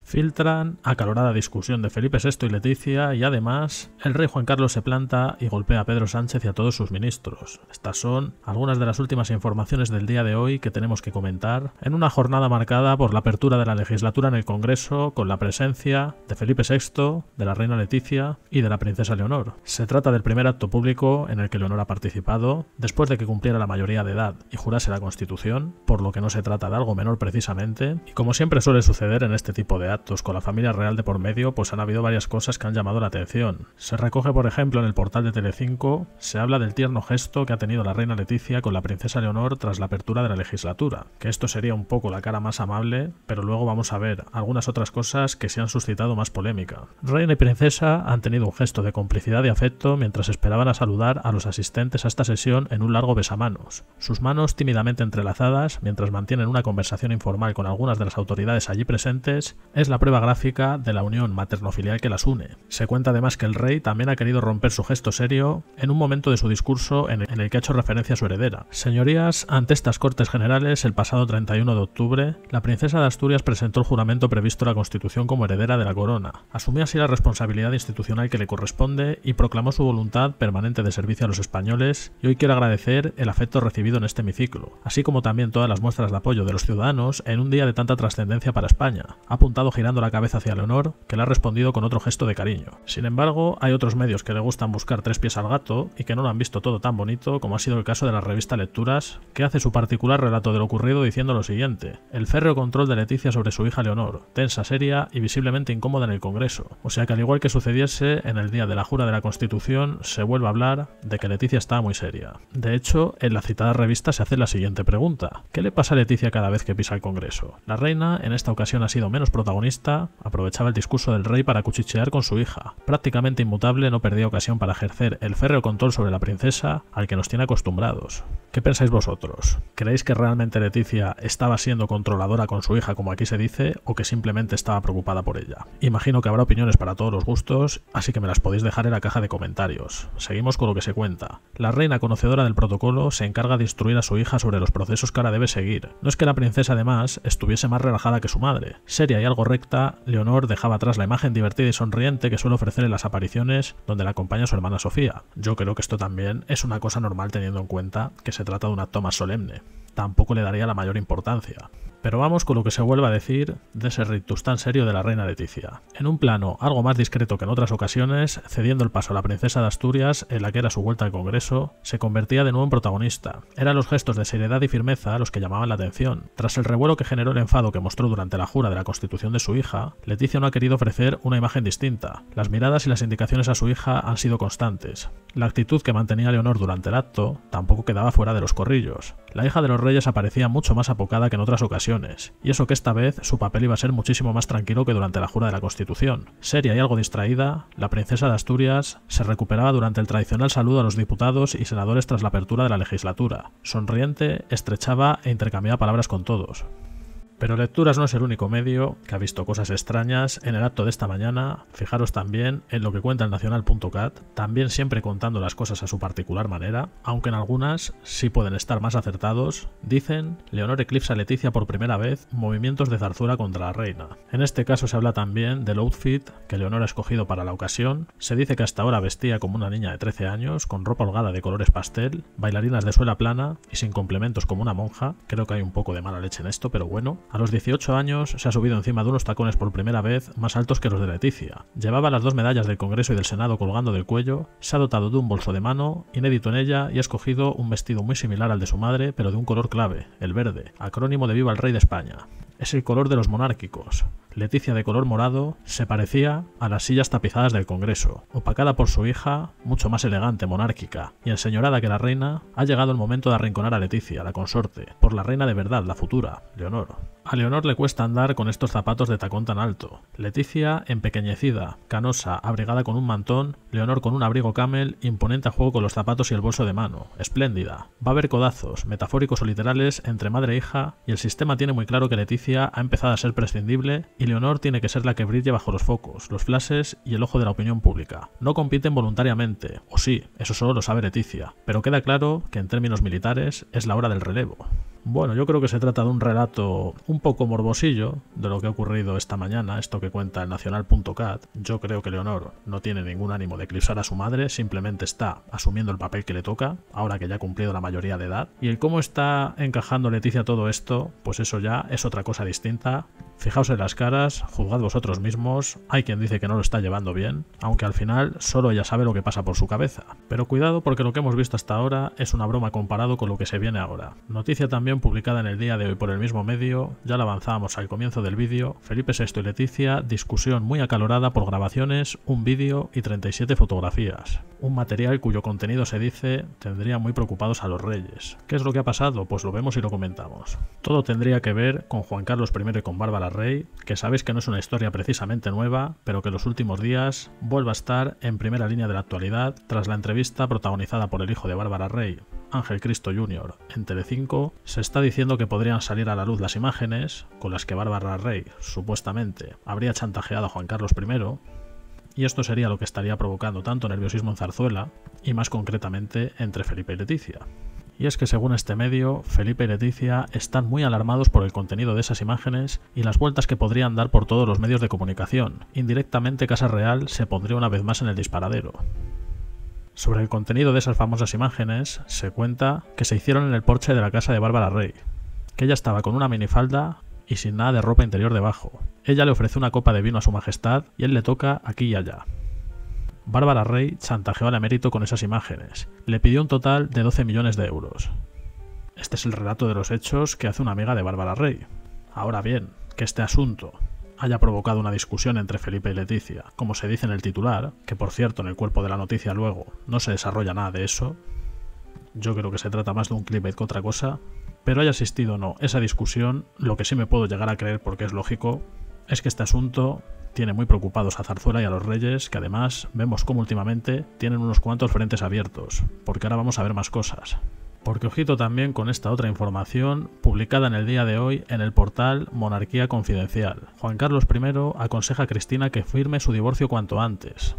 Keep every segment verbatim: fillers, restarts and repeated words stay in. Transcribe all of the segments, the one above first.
Filtran acalorada discusión de Felipe sexto y Leticia y además el rey Juan Carlos se planta y golpea a Pedro Sánchez y a todos sus ministros. Estas son algunas de las últimas informaciones del día de hoy que tenemos que comentar en una jornada marcada por la apertura de la legislatura en el Congreso con la presencia de Felipe sexto, de la reina Leticia y de la princesa Leonor. Se trata del primer acto público en el que Leonor ha participado después de que cumpliera la mayoría de edad y jurase la Constitución, por lo que no se trata de algo menor precisamente, y como siempre suele suceder en este tipo de actos con la familia real de por medio, pues han habido varias cosas que han llamado la atención. Se recoge, por ejemplo, en el portal de Telecinco, se habla del tierno gesto que ha tenido la reina Leticia con la princesa Leonor tras la apertura de la legislatura, que esto sería un poco la cara más amable, pero luego vamos a ver algunas otras cosas que se han suscitado más polémica. Reina y princesa han tenido un gesto de complicidad y afecto mientras esperaban a saludar a los asistentes a esta sesión en un largo besamanos. Sus manos tímidamente entrelazadas mientras mantienen una conversación informal con algunas de las autoridades allí presentes es la prueba gráfica de la unión materno-filial que las une. Se cuenta además que el rey también ha querido romper su gesto serio en un momento de su discurso en el que ha hecho referencia a su heredera. Señorías, ante estas Cortes Generales, el pasado treinta y uno de octubre, la princesa de Asturias presentó el juramento previsto en la Constitución como heredera de la corona. Asumió así la responsabilidad institucional que le corresponde y proclamó su voluntad permanente de servicio a los españoles, y hoy quiero agradecer el afecto recibido en este hemiciclo, así como también todas las muestras de apoyo de los ciudadanos en un día de tanta trascendencia para España. Ha apuntado girando la cabeza hacia Leonor, que le ha respondido con otro gesto de cariño. Sin embargo, hay otros medios que le gustan buscar tres pies al gato y que no lo han visto todo tan bonito, como ha sido el caso de la revista Lecturas, que hace su particular relato de lo ocurrido diciendo lo siguiente: el férreo control de Leticia sobre su hija Leonor, tensa, seria y visiblemente incómoda en el Congreso. O sea que al igual que sucediese en el día de la jura de la Constitución, se vuelve a hablar de que Leticia estaba muy seria. De hecho, en la citada revista se hace la siguiente pregunta: ¿qué le pasa a Leticia cada vez que pisa el Congreso? La reina en esta ocasión ha sido menos protagonista, aprovechaba el discurso del rey para cuchichear con su hija. Prácticamente inmutable, no perdía ocasión para ejercer el férreo control sobre la princesa al que nos tiene acostumbrados. ¿Qué pensáis vosotros? ¿Creéis que realmente Leticia estaba siendo controladora con su hija, como aquí se dice, o que simplemente estaba preocupada por ella? Imagino que habrá opiniones para todos los gustos, así que me las podéis dejar en la caja de comentarios. Seguimos con lo que se cuenta. La reina, conocedora del protocolo, se encarga de instruir a su hija sobre los procesos que ahora debe seguir. No es que la princesa, además, estuviese más relajada que su madre. Seria y algo recta, Leonor dejaba atrás la imagen divertida y sonriente que suele ofrecer en las apariciones donde la acompaña su hermana Sofía. Yo creo que esto también es una cosa normal teniendo en cuenta que se trata de un acto más solemne. Tampoco le daría la mayor importancia. Pero vamos con lo que se vuelve a decir de ese rictus tan serio de la reina Leticia. En un plano algo más discreto que en otras ocasiones, cediendo el paso a la princesa de Asturias, en la que era su vuelta al Congreso, se convertía de nuevo en protagonista. Eran los gestos de seriedad y firmeza los que llamaban la atención. Tras el revuelo que generó el enfado que mostró durante la jura de la Constitución de su hija, Leticia no ha querido ofrecer una imagen distinta. Las miradas y las indicaciones a su hija han sido constantes. La actitud que mantenía Leonor durante el acto tampoco quedaba fuera de los corrillos. La hija de los reyes aparecía mucho más apocada que en otras ocasiones, y eso que esta vez su papel iba a ser muchísimo más tranquilo que durante la jura de la Constitución. Seria y algo distraída, la princesa de Asturias se recuperaba durante el tradicional saludo a los diputados y senadores tras la apertura de la legislatura. Sonriente, estrechaba e intercambiaba palabras con todos. Pero Lecturas no es el único medio que ha visto cosas extrañas en el acto de esta mañana. Fijaros también en lo que cuenta el nacional punto cat, también siempre contando las cosas a su particular manera, aunque en algunas sí pueden estar más acertados. Dicen: Leonor eclipsa a Leticia por primera vez, movimientos de zarzuela contra la reina. En este caso se habla también del outfit que Leonor ha escogido para la ocasión. Se dice que hasta ahora vestía como una niña de trece años, con ropa holgada de colores pastel, bailarinas de suela plana y sin complementos como una monja. Creo que hay un poco de mala leche en esto, pero bueno. A los dieciocho años se ha subido encima de unos tacones por primera vez más altos que los de Leticia. Llevaba las dos medallas del Congreso y del Senado colgando del cuello, se ha dotado de un bolso de mano, inédito en ella, y ha escogido un vestido muy similar al de su madre, pero de un color clave, el verde, acrónimo de Viva el Rey de España. Es el color de los monárquicos. Leticia, de color morado, se parecía a las sillas tapizadas del Congreso. Opacada por su hija, mucho más elegante, monárquica y enseñorada que la reina, ha llegado el momento de arrinconar a Leticia, la consorte, por la reina de verdad, la futura, Leonor. A Leonor le cuesta andar con estos zapatos de tacón tan alto. Leticia, empequeñecida, canosa, abrigada con un mantón, Leonor con un abrigo camel, imponente a juego con los zapatos y el bolso de mano, espléndida. Va a haber codazos, metafóricos o literales, entre madre e hija, y el sistema tiene muy claro que Leticia ha empezado a ser prescindible y Leonor tiene que ser la que brille bajo los focos, los flashes y el ojo de la opinión pública. No compiten voluntariamente, o sí, eso solo lo sabe Leticia, pero queda claro que en términos militares es la hora del relevo. Bueno, yo creo que se trata de un relato un poco morbosillo de lo que ha ocurrido esta mañana, esto que cuenta el nacional punto cat. Yo creo que Leonor no tiene ningún ánimo de eclipsar a su madre, simplemente está asumiendo el papel que le toca, ahora que ya ha cumplido la mayoría de edad. Y el cómo está encajando Leticia todo esto, pues eso ya es otra cosa distinta. Fijaos en las caras, juzgad vosotros mismos, hay quien dice que no lo está llevando bien, aunque al final solo ella sabe lo que pasa por su cabeza. Pero cuidado porque lo que hemos visto hasta ahora es una broma comparado con lo que se viene ahora. Noticia también publicada en el día de hoy por el mismo medio, ya la avanzábamos al comienzo del vídeo, Felipe sexto y Leticia, discusión muy acalorada por grabaciones, un vídeo y treinta y siete fotografías. Un material cuyo contenido se dice tendría muy preocupados a los reyes. ¿Qué es lo que ha pasado? Pues lo vemos y lo comentamos. Todo tendría que ver con Juan Carlos primero y con Bárbara Rey, que sabéis que no es una historia precisamente nueva, pero que en los últimos días vuelve a estar en primera línea de la actualidad tras la entrevista protagonizada por el hijo de Bárbara Rey, Ángel Cristo junior, en Telecinco. Se está diciendo que podrían salir a la luz las imágenes con las que Bárbara Rey, supuestamente, habría chantajeado a Juan Carlos primero, y esto sería lo que estaría provocando tanto nerviosismo en Zarzuela, y más concretamente entre Felipe y Leticia. Y es que según este medio, Felipe y Leticia están muy alarmados por el contenido de esas imágenes y las vueltas que podrían dar por todos los medios de comunicación. Indirectamente Casa Real se pondría una vez más en el disparadero. Sobre el contenido de esas famosas imágenes, se cuenta que se hicieron en el porche de la casa de Bárbara Rey, que ella estaba con una minifalda y sin nada de ropa interior debajo. Ella le ofrece una copa de vino a su majestad y él le toca aquí y allá. Bárbara Rey chantajeó al emérito con esas imágenes. Le pidió un total de doce millones de euros. Este es el relato de los hechos que hace una amiga de Bárbara Rey. Ahora bien, que este asunto haya provocado una discusión entre Felipe y Leticia, como se dice en el titular, que por cierto en el cuerpo de la noticia luego no se desarrolla nada de eso, yo creo que se trata más de un clickbait que otra cosa, pero haya existido o no esa discusión, lo que sí me puedo llegar a creer porque es lógico, es que este asunto tiene muy preocupados a Zarzuela y a los Reyes, que además vemos como últimamente tienen unos cuantos frentes abiertos, porque ahora vamos a ver más cosas. Porque ojito también con esta otra información publicada en el día de hoy en el portal Monarquía Confidencial. Juan Carlos primero aconseja a Cristina que firme su divorcio cuanto antes.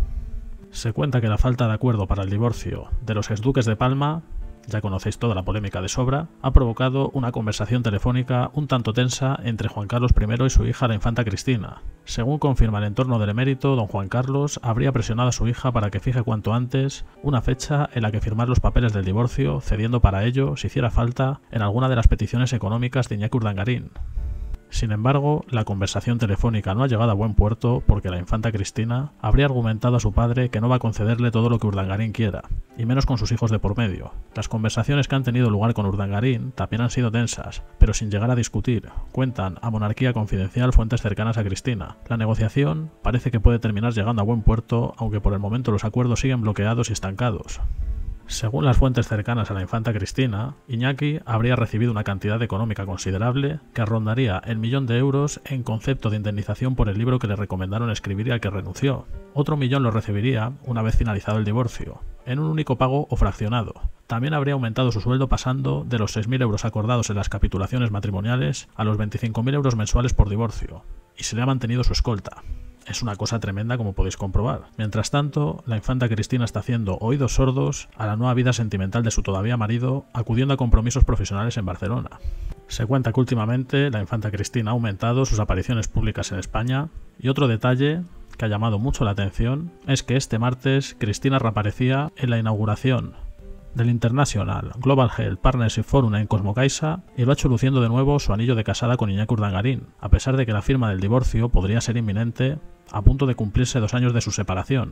Se cuenta que la falta de acuerdo para el divorcio de los exduques de Palma, ya conocéis toda la polémica de sobra, ha provocado una conversación telefónica un tanto tensa entre Juan Carlos primero y su hija la infanta Cristina. Según confirma el entorno del emérito, don Juan Carlos habría presionado a su hija para que fije cuanto antes una fecha en la que firmar los papeles del divorcio, cediendo para ello, si hiciera falta, en alguna de las peticiones económicas de Iñaki Urdangarín. Sin embargo, la conversación telefónica no ha llegado a buen puerto porque la infanta Cristina habría argumentado a su padre que no va a concederle todo lo que Urdangarín quiera, y menos con sus hijos de por medio. Las conversaciones que han tenido lugar con Urdangarín también han sido tensas, pero sin llegar a discutir, cuentan a Monarquía Confidencial fuentes cercanas a Cristina. La negociación parece que puede terminar llegando a buen puerto, aunque por el momento los acuerdos siguen bloqueados y estancados. Según las fuentes cercanas a la infanta Cristina, Iñaki habría recibido una cantidad económica considerable que rondaría el millón de euros en concepto de indemnización por el libro que le recomendaron escribir y al que renunció. Otro millón lo recibiría una vez finalizado el divorcio, en un único pago o fraccionado. También habría aumentado su sueldo pasando de los seis mil euros acordados en las capitulaciones matrimoniales a los veinticinco mil euros mensuales por divorcio, y se le ha mantenido su escolta. Es una cosa tremenda como podéis comprobar. Mientras tanto, la infanta Cristina está haciendo oídos sordos a la nueva vida sentimental de su todavía marido, acudiendo a compromisos profesionales en Barcelona. Se cuenta que últimamente la infanta Cristina ha aumentado sus apariciones públicas en España, y otro detalle que ha llamado mucho la atención es que este martes Cristina reaparecía en la inauguración del International Global Health Partnership Forum en Cosmocaixa y lo ha hecho luciendo de nuevo su anillo de casada con Iñaki Urdangarín, a pesar de que la firma del divorcio podría ser inminente, a punto de cumplirse dos años de su separación.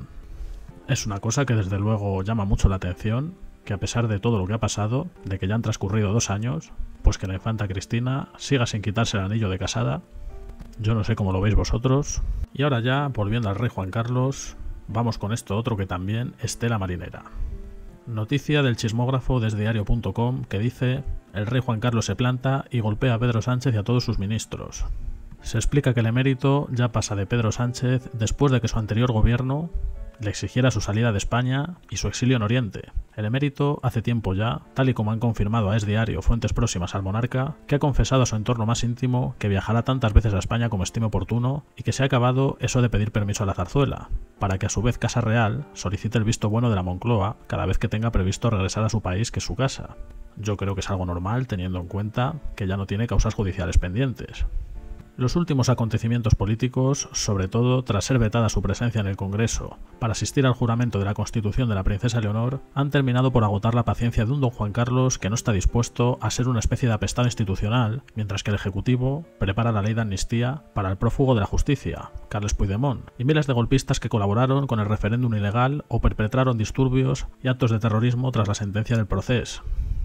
Es una cosa que desde luego llama mucho la atención, que a pesar de todo lo que ha pasado, de que ya han transcurrido dos años, pues que la infanta Cristina siga sin quitarse el anillo de casada. Yo no sé cómo lo veis vosotros. Y ahora ya, volviendo al rey Juan Carlos, vamos con esto otro que también es tela marinera. Noticia del chismógrafo desde diario punto com que dice: el rey Juan Carlos se planta y golpea a Pedro Sánchez y a todos sus ministros. Se explica que el emérito ya pasa de Pedro Sánchez después de que su anterior gobierno le exigiera su salida de España y su exilio en Oriente. El emérito hace tiempo ya, tal y como han confirmado a Es Diario fuentes próximas al monarca, que ha confesado a su entorno más íntimo que viajará tantas veces a España como estime oportuno y que se ha acabado eso de pedir permiso a la zarzuela, para que a su vez Casa Real solicite el visto bueno de la Moncloa cada vez que tenga previsto regresar a su país, que es su casa. yo creo que es algo normal teniendo en cuenta que ya no tiene causas judiciales pendientes. Los últimos acontecimientos políticos, sobre todo tras ser vetada su presencia en el Congreso para asistir al juramento de la Constitución de la princesa Leonor, han terminado por agotar la paciencia de un don Juan Carlos que no está dispuesto a ser una especie de apestado institucional, mientras que el Ejecutivo prepara la ley de amnistía para el prófugo de la justicia, Carles Puigdemont, y miles de golpistas que colaboraron con el referéndum ilegal o perpetraron disturbios y actos de terrorismo tras la sentencia del procés.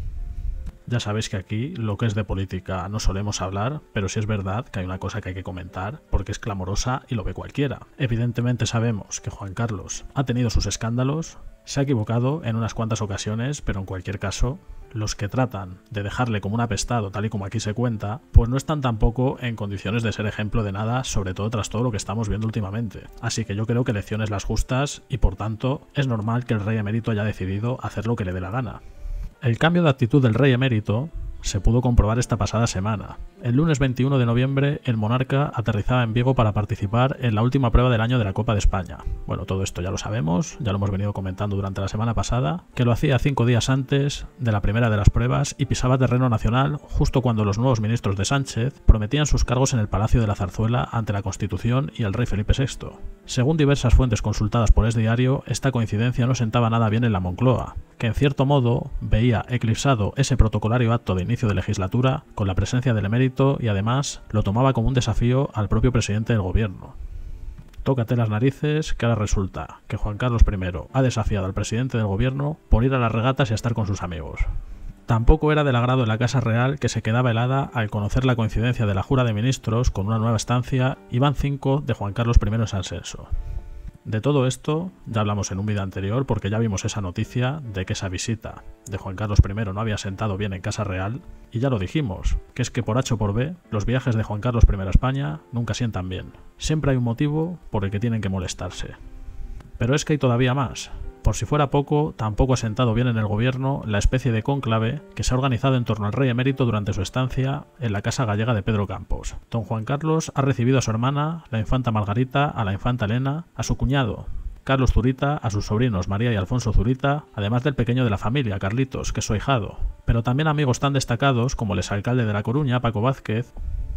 Ya sabéis que aquí lo que es de política no solemos hablar, pero sí es verdad que hay una cosa que hay que comentar porque es clamorosa y lo ve cualquiera. Evidentemente sabemos que Juan Carlos ha tenido sus escándalos, se ha equivocado en unas cuantas ocasiones, pero en cualquier caso, los que tratan de dejarle como un apestado, tal y como aquí se cuenta, pues no están tampoco en condiciones de ser ejemplo de nada, sobre todo tras todo lo que estamos viendo últimamente. Así que yo creo que lecciones las justas y por tanto es normal que el rey emérito haya decidido hacer lo que le dé la gana. El cambio de actitud del rey emérito se pudo comprobar esta pasada semana. El lunes veintiuno de noviembre, el monarca aterrizaba en Vigo para participar en la última prueba del año de la Copa de España. Bueno, todo esto ya lo sabemos, ya lo hemos venido comentando durante la semana pasada, que lo hacía cinco días antes de la primera de las pruebas y pisaba terreno nacional justo cuando los nuevos ministros de Sánchez prometían sus cargos en el Palacio de la Zarzuela ante la Constitución y el rey Felipe sexto. Según diversas fuentes consultadas por Es Diario, esta coincidencia no sentaba nada bien en la Moncloa, que en cierto modo veía eclipsado ese protocolario acto de inicio de legislatura con la presencia del emérito y además lo tomaba como un desafío al propio presidente del gobierno. Tócate las narices que ahora resulta que Juan Carlos primero ha desafiado al presidente del gobierno por ir a las regatas y a estar con sus amigos. Tampoco era del agrado de la Casa Real, que se quedaba helada al conocer la coincidencia de la Jura de Ministros con una nueva estancia y van cinco de Juan Carlos primero en San Celso. De todo esto ya hablamos en un vídeo anterior porque ya vimos esa noticia de que esa visita de Juan Carlos primero no había sentado bien en Casa Real y ya lo dijimos, que es que por H o por B los viajes de Juan Carlos primero a España nunca sientan bien. Siempre hay un motivo por el que tienen que molestarse. Pero es que hay todavía más. Por si fuera poco, tampoco ha sentado bien en el gobierno la especie de cónclave que se ha organizado en torno al rey emérito durante su estancia en la casa gallega de Pedro Campos. Don Juan Carlos ha recibido a su hermana, la infanta Margarita, a la infanta Elena, a su cuñado, Carlos Zurita, a sus sobrinos María y Alfonso Zurita, además del pequeño de la familia, Carlitos, que es su ahijado, pero también amigos tan destacados como el exalcalde de La Coruña, Paco Vázquez,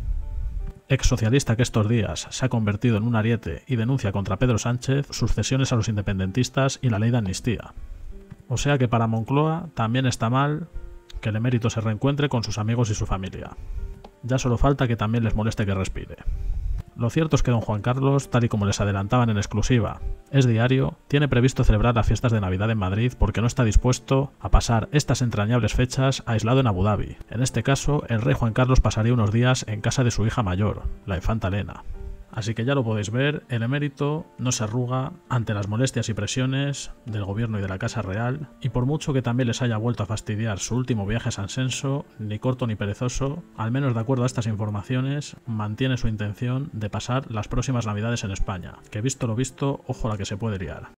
ex socialista que estos días se ha convertido en un ariete y denuncia contra Pedro Sánchez sus cesiones a los independentistas y la ley de amnistía. O sea que para Moncloa también está mal que el emérito se reencuentre con sus amigos y su familia. Ya solo falta que también les moleste que respire. Lo cierto es que don Juan Carlos, tal y como les adelantaban en exclusiva Es Diario, tiene previsto celebrar las fiestas de Navidad en Madrid porque no está dispuesto a pasar estas entrañables fechas aislado en Abu Dhabi. En este caso, el rey Juan Carlos pasaría unos días en casa de su hija mayor, la infanta Elena. Así que ya lo podéis ver, el emérito no se arruga ante las molestias y presiones del gobierno y de la Casa Real, y por mucho que también les haya vuelto a fastidiar su último viaje a San Celso, ni corto ni perezoso, al menos de acuerdo a estas informaciones, mantiene su intención de pasar las próximas Navidades en España, que visto lo visto, ojo la que se puede liar.